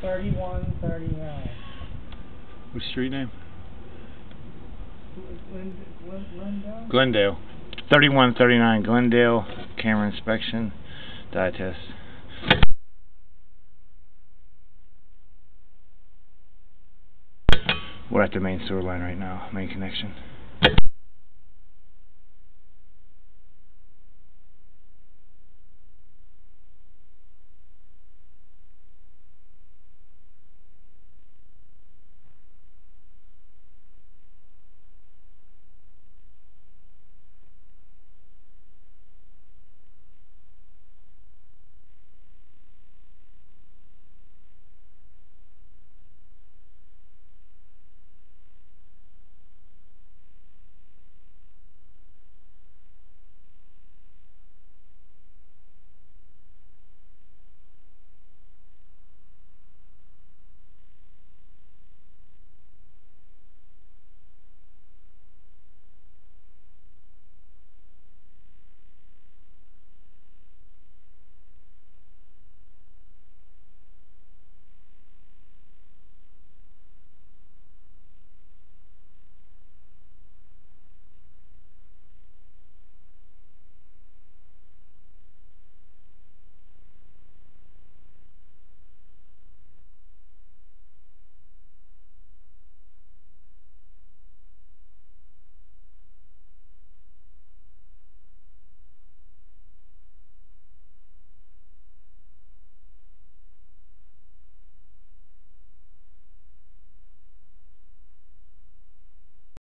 3139. What's street name? Glendale? Glendale. 3139 Glendale. Camera inspection. Dye test. We're at the main sewer line right now. Main connection.